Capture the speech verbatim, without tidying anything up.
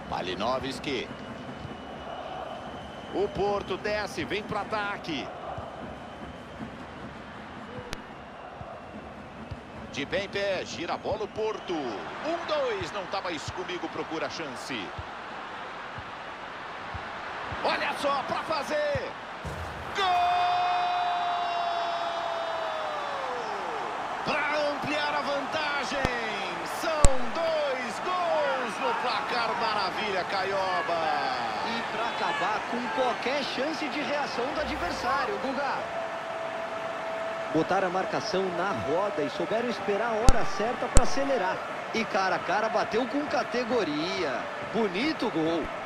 Malinovski. O Porto desce, vem pro ataque. De pé em pé, gira a bola o Porto. Um, dois, não tá mais comigo, procura a chance. Olha só pra fazer. Gol! Para ampliar a vantagem. São dois gols no placar. Maravilha, Caioba. E para acabar com qualquer chance de reação do adversário, Guga. Botaram a marcação na roda e souberam esperar a hora certa para acelerar. E cara a cara bateu com categoria. Bonito gol.